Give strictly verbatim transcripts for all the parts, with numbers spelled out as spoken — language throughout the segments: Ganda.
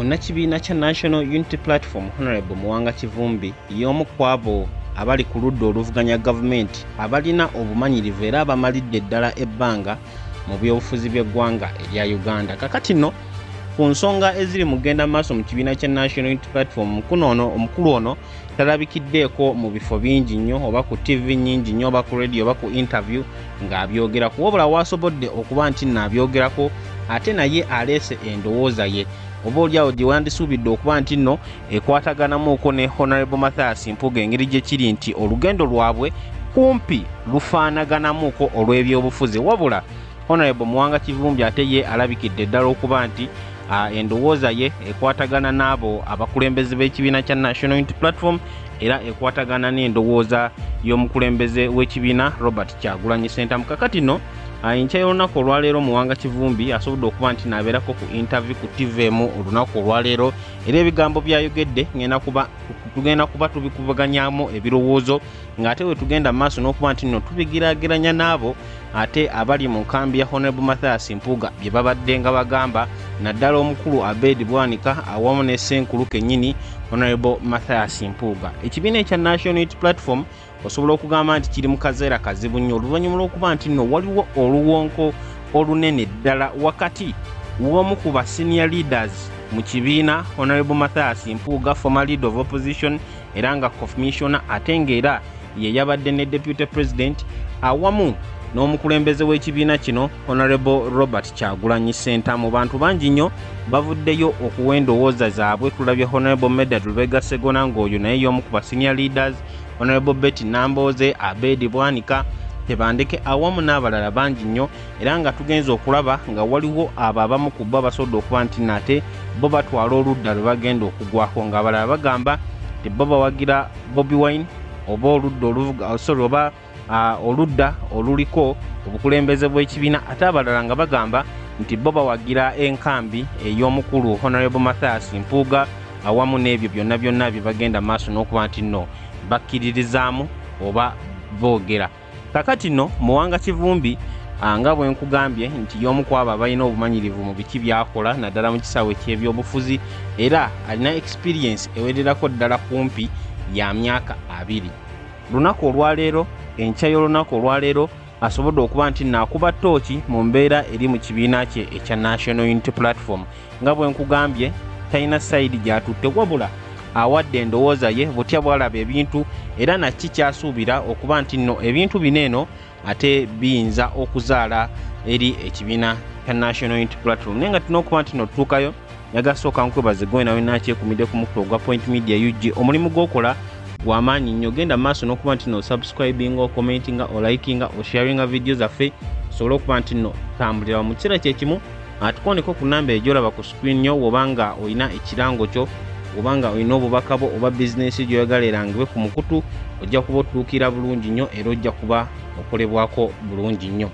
munnakibiina kya National Unity Platform Honorable Muwanga Kivumbi y'omu ku abo abali ku ludda oluvuganya gavumenti abalina obumanyirivu era abamalidde ddala ebbanga mu byobufuzi by'eggwanga erya Uganda. Kakati nno ku nsonga eziri mu genda maaso mu kibiina kya National Unity Platform mukuno ono omukulu ono talabikiddeeko mu bifo bingi nnyo oba ku T V nnyingi nnyo oba ku radio oba ku interview ng'abyogerako, wabula waasobodde okuba nti nno abyogerako ate naye aleese endowooza ye oba oliawo gye wandisuubidde okuba nti nno ekwataganamuuko ne Honorable Mathias Mpuuga engeri gye kiri nti olugendo lwabwe kumpi lufaanaganamuuko olw'ebyobufuzi, wabula Honorable Muwanga Kivumbi ate ye alabikidde ddala okuba nti uh, endowooza ye ekwatagana n'abo abakulembeze b'ekibiina kya National Unity Platform era ekwatagana n'endowooza y'omukulembeze w'ekibiina Robert Kyagulanyi SSENTAMU. Kakati nno enkya y'olunaku olwaleero Muwanga Kivumbi asobodde okuba nti n'abeerako ku interview ku T V emu olunaku olwaleero era ebigambo byayogedde ngenda kuba tugenda kuba tubikubaganyamu ebirowoozo ng'ate we tugenda maaso n'okuba nti nno tubigiraageranya n'abo ate abali mu nkambi ya Honorable Mathias Mpuuga bye babadde nga bagamba naddala omukulu Abedi Bwanika awamu ne Ssenkulu kennyini Honorable Mathias Mpuuga. Ekibiina ekya National Unity Platform osobola okugamba nti kiri mu kaseera kazibu nnyo oluvannyuma lw'okuba nti nno waliwo oluwonko olunene ddala wakati w'omu ku ba senior leaders mu kibiina Honorable Mathias Mpuuga, former leader of opposition era nga commissioner ate ng'era ye yabadde ne deputy president awamu n'omukulembeze w'ekibiina kino Honorable Robert Kyagulanyi SSENTAMU. Bantu bangi nnyo bavuddeyo okuwa endowooza zaabwe. Tulabye Honorable Medad Lubega Segona ng'oyo naye y'omu ku ba senior leaders, Honorable Betty Namboze, Abedi Bwanika, Tebandeke awamu n'abalala bangi nnyo era nga tugenza okulaba nga waliwo abo abamu ku bo abasobodde okuba nti nate bo batwala oludda lwe bagenda okugwako ng'abalala bagamba ti bo bawagira Bobi Wine oba oludda oluvuga sorry oba uh, oludda oluliko obukulembeze bw'ekibiina ate abalala nga bagamba nti bo bawagira enkambi ey'omukulu Honorable Mathias Mpuuga awamu n'ebyo byonna byonna bye bagenda maaso n'okuba nti nno bakkiririzaamu oba boogera. Kakati nno Muwanga Kivumbi nga bwe nkugambye nti y'omu ku abo abalina obumanyirivu mu biki byakola naddala mu kisaawe ky'ebyobufuzi era alina experience ewererako ddala kumpi ya myaka abiri. Lunaku olwaleero enkya y'olunaku olwaleero asobodde okuba nti naakuba ttooki mu mbeera eri mu kibiina kye ekya National Unity Platform. Nga bwe nkugambye talina sayidi gy'atutte wabula awadde endowooza ye butya bwalaba ebintu era nakiki kyasuubira okuba nti nno ebintu bineeno ate biyinza okuzaala eri ekibiina kya National Unity Platform. Naye nga tulina okuba nti nno tutuukayo yagasooka nkwebaze gwe nawe nakyekumidde ku mukutu ogwa Point Media U G. Omulimu gw'okola gw'amaanyi nnyo. Genda maaso n'okuba nti nno subscribinga, commentinga, olikinga, osharinga video zaffe osobola okuba nti nno tambulira mu kiseera kyekimu atukoneko ku nnamba egyolaba ku screen nyo wobanga olina ekirango kyo obanga olina obubaka bwo oba bizinesi gy'oyagala erangibwe ku mukutu ojja kuba otuukira bulungi nnyo era ojja kuba okolebwako bulungi nnyo.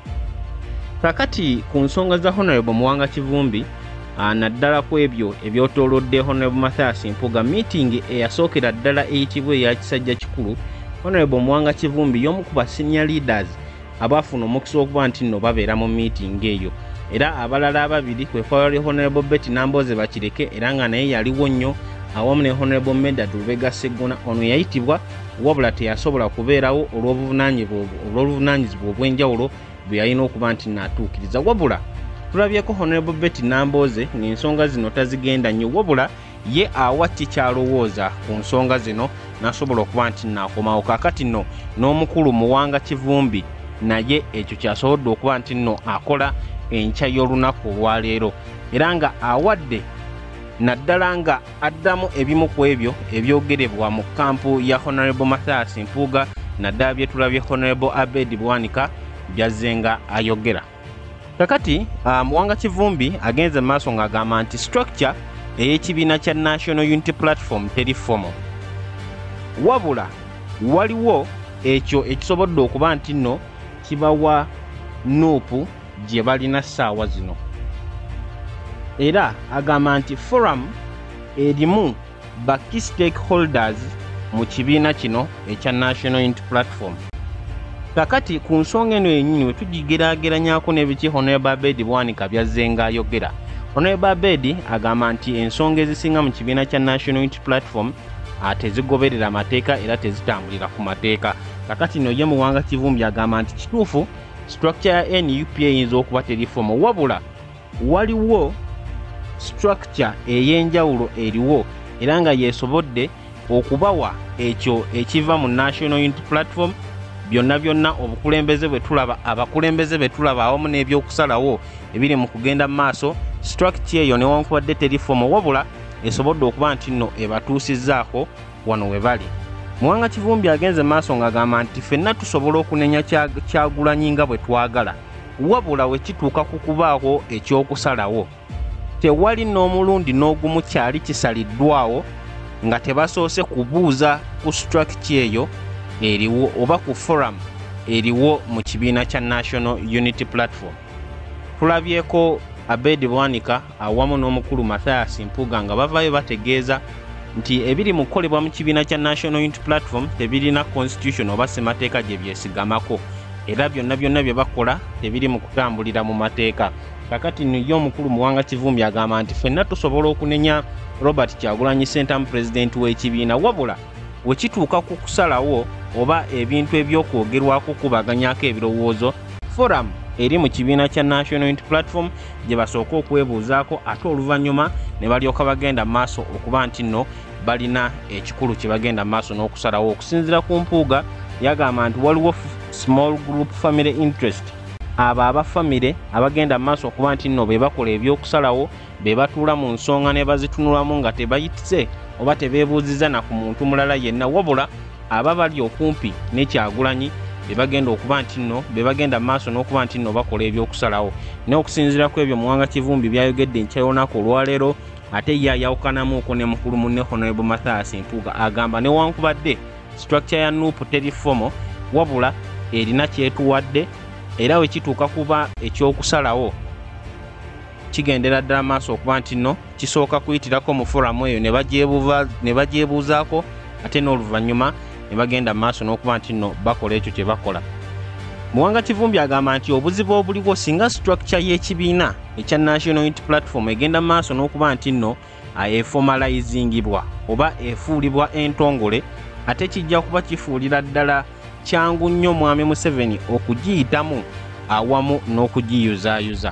Kakati ku nsonga za Honorable Muwanga Kivumbi naddala ku ebyo ebyotolodde Honorable Mathias Mpuuga, meeting eyasookera ddala eyitibwa eya kisajja kikulu Honorable Muwanga Kivumbi y'omu ku ba senior leaders abaafuna omukisa okuba nti nno babeera mu meeting eyo era abalala ababiri kwe kwali Honorable Betty Namboze bakireke era nga naye yaliwo nnyo awamu ne Honorable Medad Lubega Segona. Ono yayitibwa wabula teyasobola kubeerawo olw'obuvunaanyizibwa obw'enjawulo bwe yalina okuba nti naatuukiriza, wabula tulabyeko Honorable Betty Namboze ng'ensonga zino tazigenda nnyo wabula ye awa kikyalowooza ku nsonga zino n'asobola okuba nti naakomawo. Kaakati nno n'omukulu Muwanga Kivumbi naye ekyo kyasobodde okuba nti nno akola enkya y'olunaku olwaleero era nga awadde naddala nga addamu ebimu ku ebyo ebyogerebwa mu kampu ya Honorable Mathias Mpuuga naddala bye tulabye Honorable Abedi Bwanika byazze nga ayogera. Kakati uh, Muwanga Kivumbi agenze maaso ng'agamba nti structure ey'ekibiina kya National Unity Platform teri formal wabula waliwo ekyo ekisobodde okuba nti nno kibawa nuupu gye balina ssaawa zino era agamba nti forum erimu ba key stakeholders mu kibiina kino ekya National Unity Platform. Kakati ku nsonga eno yennyini we tugigeraageranyako n'ebiki Honorable Abedi Bwanika byazze nga ayogera Honorable Abedi agamba nti ensonga ezisinga mu kibiina kya National Unity Platform tezigoberera amateeka era tezitambulira ku mateeka. Kakati no ye Muwanga Kivumbi agamba nti kituufu structure ya N U P eyinza okuba terifomu, wabula waliwo structure ey'enjawulo eriwo era nga yeesobodde okubawa ekyo ekiva mu National Unity Platform. Byonna byonna obukulembeze bwe tulaba abakulembeze be tulaba awamu n'ebyokusalawo ebiri mu kugenda mu maaso, structure eyo newankubadde terifomu wabula esobodde okuba nti nno ebatuusizzaako wano we bali. Muwanga Kivumbi agenze maaso ng'agamba nti ffenna tusobola okunenya Kyagulanyi nga bwe twagala, wabula we kituuka ku kubaako ekyokusalawo tewali n'omulundi n'ogumu kyali kisaliddwawo nga tebasoose kubuuza ku structure eyo eriwo oba ku forum eriwo mu kibiina kya National Unity Platform. Tulabyeko Abedi Bwanika awamu n'omukulu Mathias Mpuuga nga bavayo bategeeza nti ebiri mu kukolebwa mu kibiina kya National Unity Platform tebirina constitution oba ssemateeka gye byesigamako era byonna byonna bye bakola tebiri mu kutambulira mu mateeka. Kakati niyo omukulu Muwanga Kivumbi agamba nti ffenna tusobola okunenya Robert Kyagulanyi SSENTAMU president w'ekibiina, wabula we kituuka ku kusalawo oba ebintu ebyokwogerwako kubaganyako ebirowoozo, forum eri mu kibiina kya National Unity Platform gye basooka okwebuuzaako ate oluvannyuma ne balyoka bagenda maaso okuba nti nno balina ekikulu kye bagenda maaso n'okusalawo. Okusinziira ku Mpuuga yagamba nti waliwo small group family interest, abo abafamire abagenda maaso okuba nti nno be bakola ebyokusalawo be batuula mu nsonga ne bazitunulamu nga tebayitise oba tebeebuuziza na ku muntu mulala yenna, wabula aba bali okumpi ne Kyagulanyi be bagenda okuba nti nno be bagenda maaso n'okuba nti nno bakola ebyokusalawo. N'okusinziira ku ebyo Muwanga Kivumbi byayogedde nkya y'olunaku olwaleero ate ye ayawukanamuuko ne mukulu munne Honorable Mathias Mpuuga agamba newankubadde structure ya N U P terifomo wabula erina kyetuwadde era we kituuka kuba ekyokusalawo kigendera ddala maaso okuba nti nno kisooka kuyitirako mu foramu eyo ne bagyebuuzaako ate n'oluvannyuma ne bagenda maaso n'okuba nti nno bakola ekyo kye bakola. Muwanga Kivumbi agamba nti obuzibu obuliwo singa structure y'ekibiina ekya National Unity Platform egenda maaso n'okuba nti nno eformalizingibwa oba efuulibwa entongole, ate kijja kuba kifuulira ddala kyangu nnyo Mwami Museveni okugiyitamu awamu n'okugiyuzaayuza.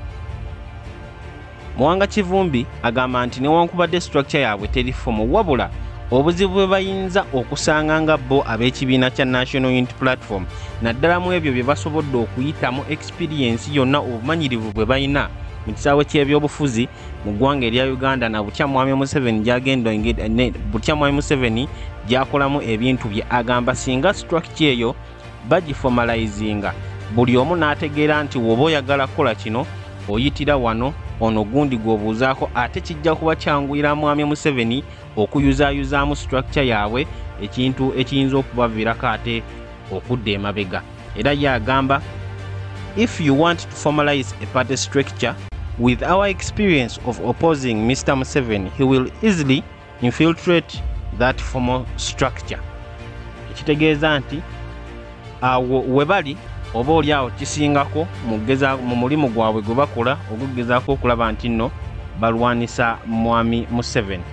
Muwanga Kivumbi agamba nti newankubadde structure yaabwe terifomu wabula obuzibu bwe bayinza okusanga nga bo ab'ekibiina kya National Unity Platform naddala mu ebyo bye basobodde okuyitamu experience yonna obumanyirivu bwe bayina mu kisaawe ky'ebyobufuzi mu ggwanga erya Uganda na butya Mwami Museveni gyagenda butya Mwami Museveni gyakolamu ebintu bye. Agamba singa structure eyo bagiformalizinga buli omu n'ategeera nti woba oyagala kukola kino oyitira wano ono gundi gwobuuzaako, ate kijja kuba kyanguyira Mwami Museveni okuyuzaayuzaamu structure yaabwe ekintu ekiyinza okubaviirako ate okudda emabega. Era yagamba if you want to formalize a party structure with our experience of opposing Mister Museveni, he will easily infiltrate that formal structure. Ekitegeeza nti awo we bali oba oli awo kisingako mu mulimu gwabwe gwe bakola ogugezaako okulaba nti nno balwanisa Mwami Museveni.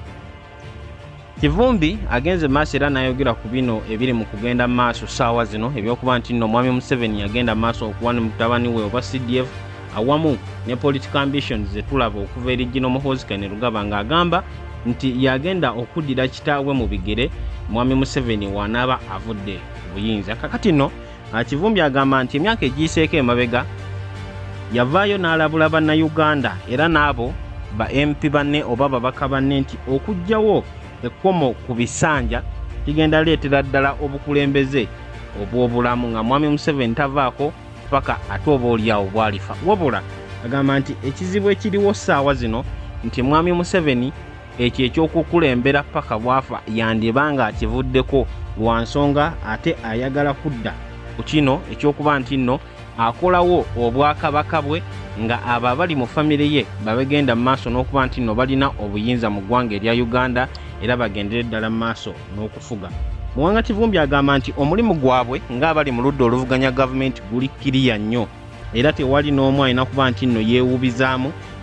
Kivumbi agenze maaso era n'ayogera ku bino ebiri mu kugenda maaso ssaawa zino ebyokuba nti nno Mwami Museveni yagenda maaso okuba ne mutabani we oba C D F awamu ne political ambitions ze tulaba okuva eri Gino Muhoozi Kainerugaba ng'agamba nti yagenda okuddira kitaawe mu bigere Mwami Museveni wanaaba avudde buyinza. Kakati nno Kivumbi agamba nti emyaka egiyiseeko emabega yavaayo n'alabula bannayuganda era n'abo ba M P banne oba babaka banne nti okuggyawo ekkomo ku bisanja kigenda leetera ddala obukulembeze obw'obulamu nga Mwami Museveni tavaako paka ate oba oliawo bwalifa. Wabula agamba nti ekizibu ekiriwo ssaawa zino nti Mwami Museveni ekyo ekyokukulembera paka bwafa yandibanga akivuddeko lwa nsonga ate ayagala kudda ku kino ekyokuba nti nno akolawo obwakabaka bwe nga abo abali mu famire ye babegenda mu maaso n'okuba nti nno balina obuyinza mu ggwanga erya Uganda era bagendere ddala mu maaso n'okufuga. Muwanga Kivumbi agamba nti omulimu gwabwe ng'abali mu ludda oluvuganya gavumenti guli kiriya nnyo era tewali n'omu alina kuba nti nno yeewubizaamu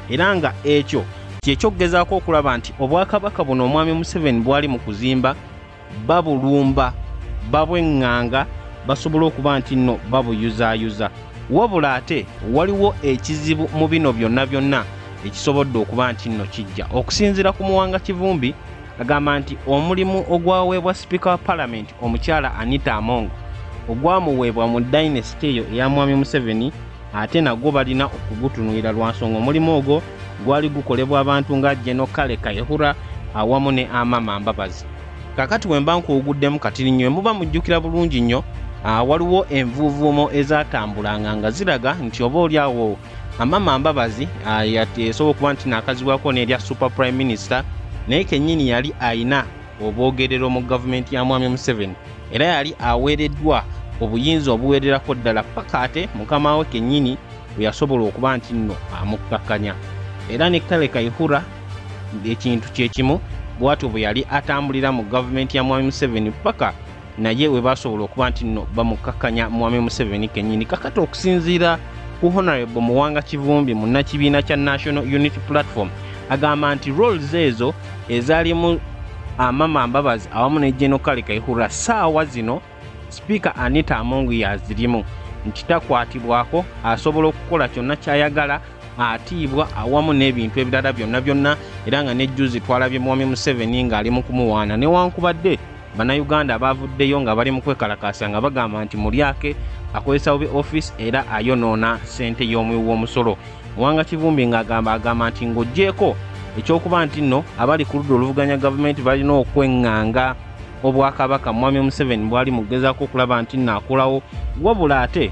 era nga ekyo kyekyogezaako okulaba nti obwakabaka buno omwami Museveni bwali mu kuzimba babulumba babweŋŋanga basobola okuba nti nno babuyuzaayuza. Wabula ate waliwo ekizibu mu bino byonna byonna ekisobodde okuba nti nno kijja okusinziira ku Muwanga Kivumbi. Agamba nti omulimu ogwaweebwa Speaker wa Parliament omukyala Anita Among ogwamuweebwa mu dynasty eyo eya mwami Museveni ate nagwo balina okugutunuulira lwa nsonga omulimu ogwo gwali gukolebwa abantu nga General Kale Kayihura awamu ne Amama Mbabazi. Kakati we mba nkuwuguddemu kati nnyo muba mujjukira bulungi nnyo waliwo envuuvuumo ezatambulanga nga ziraga nti oba oliawo Amama Mbabazi yateesobola okuba nti naakazibwako n'erya Super Prime Minister naye kennyini yali ayina obwogerero mu gavumenti ya mwami Museveni era yali aweereddwa obuyinza obuweererako ddala paka ate mukama we kennyini bwe yasobola okuba nti nno amukkakkanya. Era ne Kale Kayihura ekintu kyekimu bwatyo bwe yali atambulira mu gavumenti ya mwami Museveni paka naye we basobola okuba nti nno bamukkakkanya mwami Museveni kennyini. Kakati okusinziira ku Honorable Muwanga Kivumbi mu nnakibiina kya National Unity Platform agamba nti roles ezo ezaalimu Amama Mbabazi awamu ne General Kale Kayihura saawa zino Speaker Anita Among yazirimu nti takwatibwako asobola okukola kyonna kyayagala atiibwa awamu n'ebintu ebirala byonna byonna era nga nejjuzi twalabye mwami Museveni ng'ali mu kumuwaana newankubadde bannayuganda baavuddeyo nga bali mu kwekalakaasa nga bagamba nti mulyake akozesa bubi office era ayonoona ssente y'omuwi w'omusolo. Muwanga Kivumbi ng'agamba agamba nti ng'oggyeko ekyokuba nti nno abali ku ludda oluvuganya gavumenti balina okweŋŋanga obwakabaka mwami Museveni bwali mugezaako okulaba nti nno akolawo. Wabula ate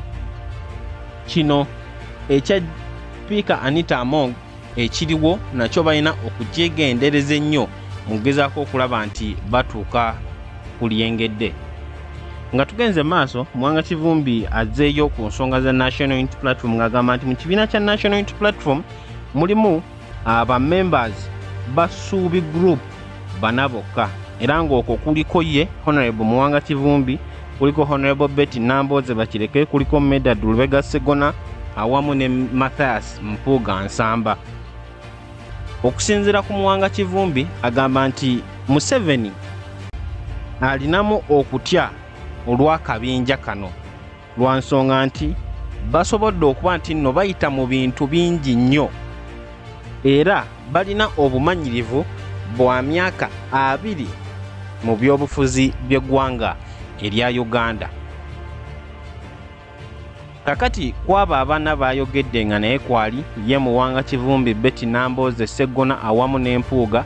kino ekya Speaker Anita Among ekiriwo nakyo balina okukyegendereza ennyo mugezaako okulaba nti batuuka ku lyengedde. Nga tugenze maaso Muwanga Kivumbi azzeeyo ku nsonga za National Unity Platform ng'agamba nti mu kibiina kya National Unity Platform mulimu aba members basuubi group bana bokka era ng'okwo kuliko ye Honorable Muwanga Kivumbi, kuliko Honorable Betty Namboze Bakireke, kuliko Medad Lubega Segona awamu ne Mathias Mpuuga Nsamba. Okusinziira ku Muwanga Kivumbi agamba nti Museveni alinamu okutya olw'akabinja kano lwa nsonga nti basobodde okuba nti nno bayita mu bintu bingi nnyo era balina obumanyirivu bwa myaka abiri mu byobufuzi by'eggwanga erya Uganda. Kakati kwaba abaana bayogedde nga naye kwali ye Muwanga Kivumbi, Betty Namboze Segona awamu n'Empuuga,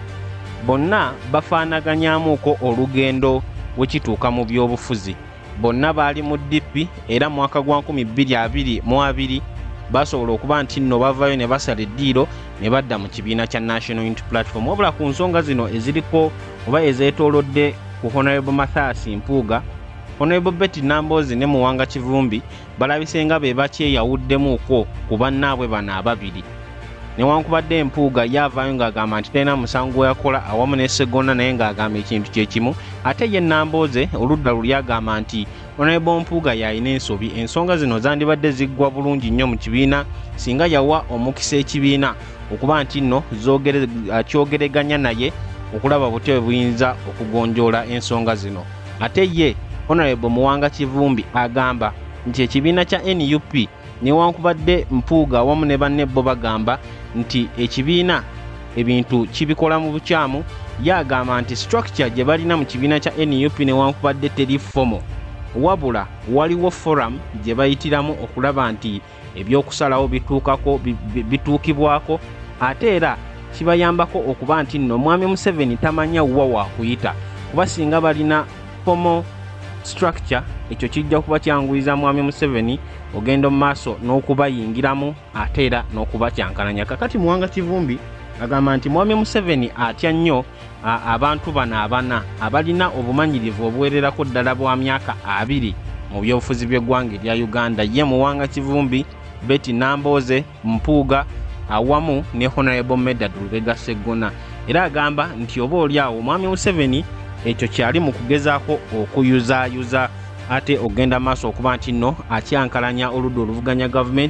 bonna bafaanaganyamuuko olugendo wekituuka mu byobufuzi. Bonna baali mu D P era mwaka gwa nkumi bbiri abiri mu abiri basobola okuba nti nno bavayo ne basala eddiiro ne badda mu kibiina kya National Unity Platform. Wabula ku nsonga zino eziriko oba ezeetoolodde ku Honorable Mathias Mpuuga, Honorable Betty Namboze ne Muwanga Kivumbi balabise nga be bakyeyawuddemuuko ku bannaabwe bano ababiri. Newankubadde Empuuga yavaayo ng'agamba nti talina musango gwe yakola awamu ne Segona naye ng'agamba ekintu kye kimu. Ate ye Namboze oludda luli agamba nti Honorable Mpuuga yalina ensobi. Ensonga zino zandibadde ziggwa bulungi nnyo mu kibiina singa yawa omukisa ekibiina okuba nti nno kyogereganya naye okulaba butya buyinza okugonjoola ensonga zino. Ate ye Honorable Muwanga Kivumbi agamba nti ekibiina kya N U P newankubadde Mpuuga awamu ne banne bo bagamba nti ekibiina ebintu kibikola mu bukyamu, yagamba nti structure gye balina mu kibiina kya N U P newankubadde teri fomo, wabula waliwo forum gye bayitiramu okulaba nti ebyokusalawo bituukako bituukibwako, ate era kibayambako okuba nti nno mwami Museveni tamanya wa wakuyita kuba singa balina fomo structure ekyo kijja kuba kyanguyiza mwami Museveni ogenda mu maaso n'okubayingiramu ate era n'okubakyankalanya. Kakati Muwanga Kivumbi agamba nti mwami Museveni atya nnyo abantu bano abana abalina obumanyirivu obuwererako ddala bwa myaka abiri mu byobufuzi by'eggwanga erya Uganda. Ye Muwanga Kivumbi, Betty Namboze, Mpuuga awamu ne Honorable Medad Lubega Segona. Era agamba nti oba oliawo mwami Museveni ekyo kyali mu kugezaako okuyuzaayuza ate ogenda maaso okuba nti nno akyankalanya oludda oluvuganya gavumenti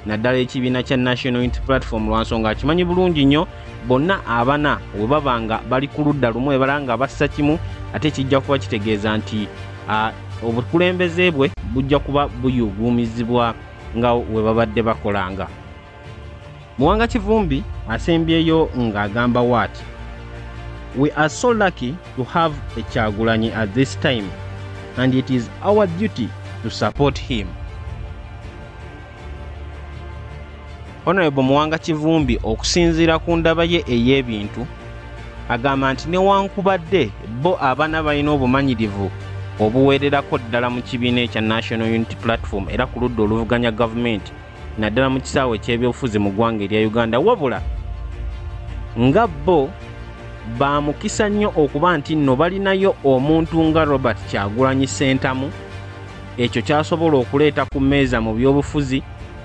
naddala ekibiina kya National Unity Platform lwansonga akimanyi bulungi nnyo bonna abana we baba nga bali ku ludda lumu ebala nga bassa kimu ate kijja kuba kitegeeza nti obukulembeze bwe bujja kuba buyuguumizibwa nga we babadde bakolanga. Muwanga Kivumbi asembyeyo ng'agamba waati, "We are so lucky to have a Kyagulanyi at this time and it is our duty to support him." Honorable Muwanga Kivumbi okusinziira ku ndaba ye ey'ebintu agamba nti newankubadde bo abaana balina obumanyirivu obuweererako ddala mu kibiina ekya National Unity Platform era ku ludda oluvuganya gavumenti naddala mu kisaawe eky'ebyobufuzi mu ggwanga erya Uganda, wabula nga bo baamukisa nnyo okuba nti nno balinayo omuntu nga Robert Kyagulanyi SSENTAMU, ekyo kyasobola okuleeta ku mmeeza mu byobufuzi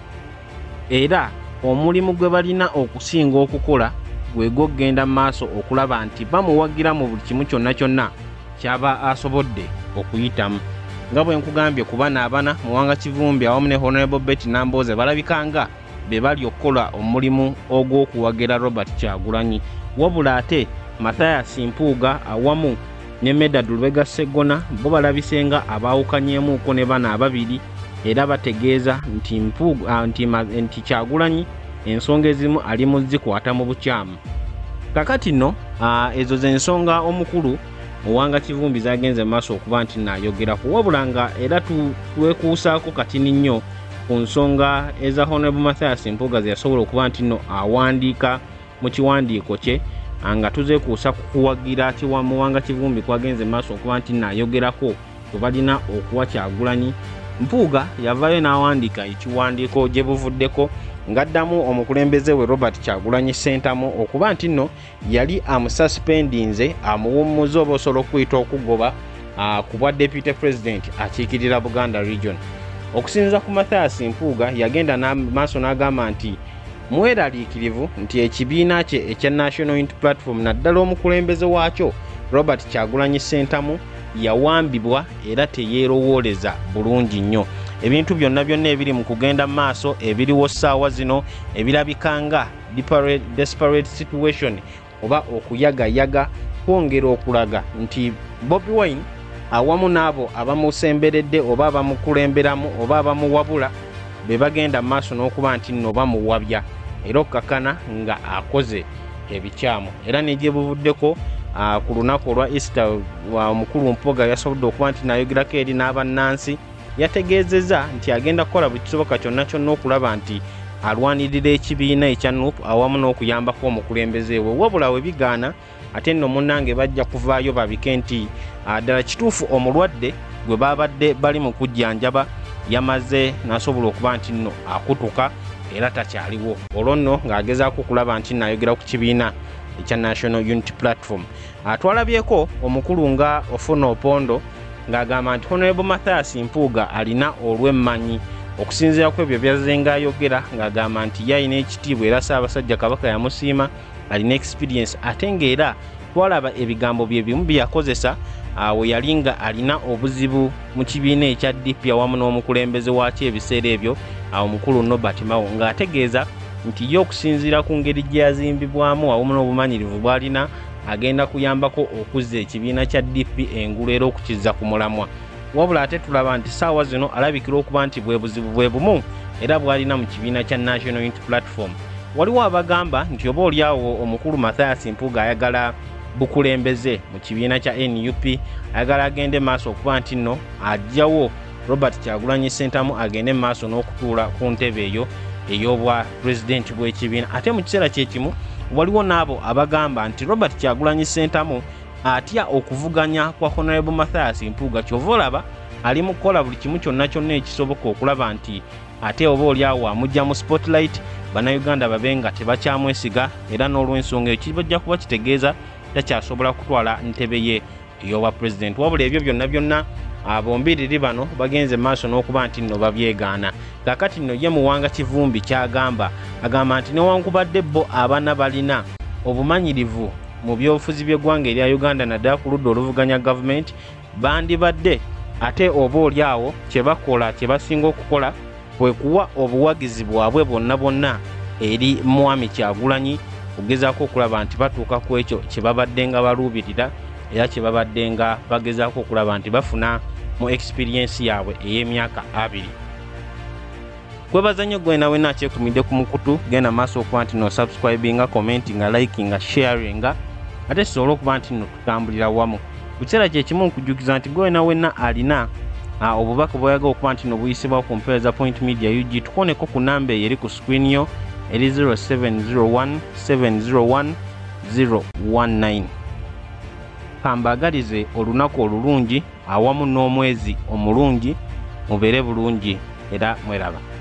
era omulimu gwe balina okusinga okukola gwe gw'okugenda mu maaso okulaba nti bamuwagira mu buli kimu kyonna kyonna kyaba asobodde okuyitamu. Nga bwe nkugambye ku bana abana Muwanga Kivumbi awamu ne Honorable Betty Nambooze balabikanga be bali okukola omulimu ogw'okuwagira Robert Kyagulanyi, wabula ate Mathias Mpuuga awamu ne Medad Lubega Sseggona bo balabisenga abaawukanyeemuuko ne bana ababiri era bategeeza nti Mpuuga nti, nti Kyagulanyi ensonga ezimu ali mu zikwata mu bukyamu. Kakati nno ezo z'ensonga omukulu Muwanga Kivumbi zagenze maaso okuba nti nayogerako, wabula nga era twekuusaako katini nnyo ku nsonga eza Honorable Mathias Mpuuga ze yasobola okuba nti nno awandiika mu kiwandiiko kye nga tuzeekuusa ku kuwagira kiwa Muwanga Kivumbi kwagenze maaso okuba nti nayogerako tubalina okuwa Kyagulanyi. Mpuuga yavayo n'awandiika ekiwandiiko gye buvuddeko ng'addamu omukulembeze we Robert Kyagulanyi SSENTAMU okuba nti nno yali amususpendinze amuwummuza oba osobola okuyita okugoba ku bwa Deputy President akiikirira Buganda Region. Okusinziira ku Mathias Mpuuga yagenda n'amaaso n'agamba nti mweraliikirivu nti ekibiina kye ekya National Unity Platform naddala omukulembeze waakyo Robert Kyagulanyi SSENTAMU yawambibwa era teyeerowooleza bulungi nnyo. Ebintu byonna byonna ebiri mu kugenda maaso ebiriwo ssaawa zino ebirabikanga desperate situation oba okuyagayaga kwongera okulaga nti Bobi Wine awamu n'abo abamusemberedde oba abamukulemberamu oba abamuwabula be bagenda maaso n'okuba nti nno bamuwabya era okukakana nga akoze ebikyamu. Era n'egye buvuddeko ku lunaku olwa Easter omukulu Mpuuga yasobodde okuba nti nayogerako eri n'abannansi yategeezezza nti agenda kukola buli kisoboka kyonna kyonna okulaba nti alwanirira ekibiina ekya N U P awamu n'okuyambako omukulembeze we, wabula we bigaana ate nno munnange bajja kuvaayo babike nti ddala kituufu omulwadde gwe babadde bali mu kujjanjaba yamaze n'asobola okuba nti nno akutuka era takyaliwo, olwo nno ng'agezaako okulaba nti nayogera ku kibiina ekya National Unity Platform. Twalabyeko omukulu nga Ofuna Opondo ng'agamba nti Honorable Mathias Mpuuga alina olw'emmanyi okusinziira ku ebyo byazenga ayogera ng'agamba nti yalina ekitiibwa era Ssaabasajja Kabaka yamusiima alina experience ate ng'era twalaba ebigambo bye bimu bye yakozesa we yali nga alina obuzibu mu kibiina ekya D P awamu n'omukulembeze waakyo ebiseera ebyo omukulu Nobert Mao ng'ategeeza nti ye okusinziira ku ngeri gye yazimbibwamu awamu n'obumanyirivu bw'alina agenda kuyambako okuzza ekibiina kya D P engulu era okukizza ku mulamwa, wabula ate tulaba nti ssaawa zino alabikira okuba nti bwe buzibu bwe bumu era bw'alina mu kibiina kya National Unity Platform. Waliwo abagamba nti oba oliawo omukulu Mathias Mpuuga ayagala bukulembeze mu kibiina kya N U P, ayagala agende maaso okuba nti nno ajjawo Robert Kyagulanyi SSENTAMU agende maaso n'okutuula ku ntebe eyo ey'obwa president bw'ekibiina. Ate mu kiseera kyekimu waliwo n'abo abagamba nti Robert Kyagulanyi SSENTAMU atya okuvuganya kwa Honorable Mathias Mpuuga, kyova olaba ali mu kukola buli kimu kyonna kyonna ekisoboka okulaba nti ate oba oliawo amujja mu spotlight bannayuganda babe nga tebakyamwesiga era n'olw'ensonga eyo kibajja kuba kitegeeza takyasobola kutwala ntebe ye ey'obwa president. Wabula ebyo byonna byonna abombiriri bano bagenze maaso n'okuba nti nno babyegaana. Kakati nno ye Muwanga Kivumbi kyagamba agamba nti newankubadde bo abaana balina obumanyirivu mu byobufuzi by'eggwanga erya Uganda naddala ku ludda oluvuganya gavumenti bandibadde ate oba oliawo kye bakola kye basinga okukola kwe kuwa obuwagizi bwabwe bwonna bwonna eri Mwami Kyagulanyi okugezaako okulaba nti batuuka ku ekyo kye babadde nga baluubirira era kye babadde nga bagezaako okulaba nti bafuna mu experience yaabwe ey'emyaka abiri. Kwebaza nnyo gwe nawe nakyekumidde ku mukutu, genda maaso okuba nti no subscribinga, commentinga, likinga, sharinga ate tusobole okuba nti no tutambulira wamu. Ku kiseera kye kimu nkujjukiza nti gwe nawe wenna alina obubaka bw'oyagala okuba nti no buyisibwa ku mpeereza Point Media U G, tukoneko ku namba eyo eri ku screen yo eri zero seven zero one seven zero one zero one nine. Kambagalize olunaku olulungi awamu n'omwezi omulungi, mubeere bulungi era mweraba.